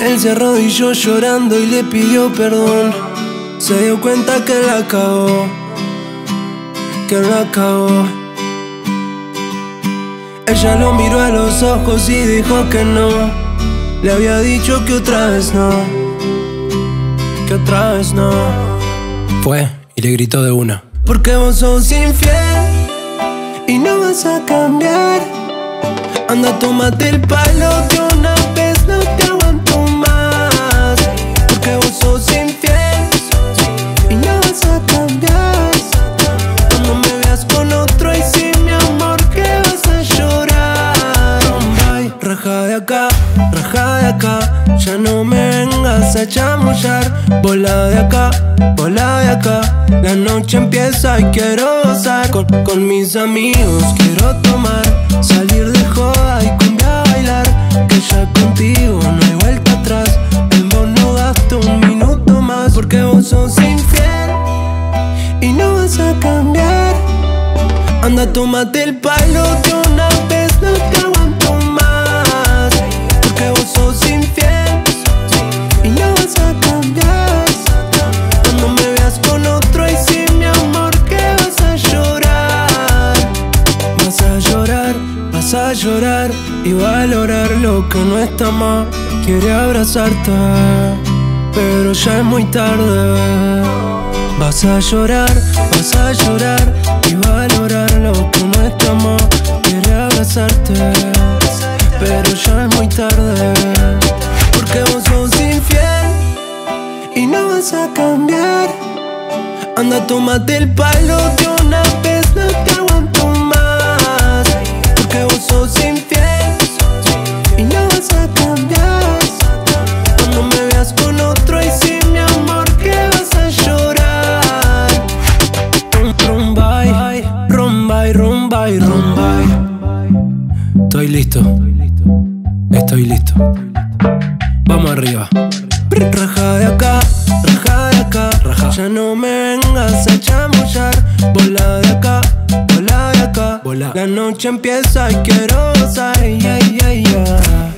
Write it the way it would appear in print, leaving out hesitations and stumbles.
Él se arrodilló llorando y le pidió perdón. Se dio cuenta que la cagó, que la cagó. Ella lo miró a los ojos y dijo que no. Le había dicho que otra vez no, que otra vez no. Fue y le gritó de una: porque vos sos infiel y no vas a cambiar. Anda, tómate el palo que una vez no te aguanto más. Porque vos sos infiel y no vas a cambiar. Cuando me veas con otro, y sí, mi amor, que vas a llorar. Ay, raja de acá, ya no me vengas a chamullar. Bola de acá, la noche empieza y quiero gozar. Con mis amigos quiero tomar, salir de joda y cumbia a bailar. Que ya contigo no hay vuelta atrás. En vos no gasto un minuto más. Porque vos sos infiel y no vas a cambiar. Anda, tómate el palo de una vez, no te aguanto más. Porque vos sos infiel y no vas a cambiar. Cuando me veas con otro, y sí, mi amor, que vas a llorar. Vas a llorar, vas a llorar y valorar lo que no está más. Quiere abrazarte, pero ya es muy tarde. Vas a llorar y valorar lo que no está más. Quiere abrazarte, pero ya es muy tarde. Porque vos sos infiel y no vas a cambiar. Anda, tómate el palo de una vez, no te aguanto más. Porque vos sos infiel y no vas a cambiar. Cuando me veas con otro, y sí, mi amor, que vas a llorar. Rumbay. Estoy listo, estoy listo. Vamos arriba. Raja de acá, ya no me vengas a chamullar. Bola de acá, la noche empieza y quiero gozar.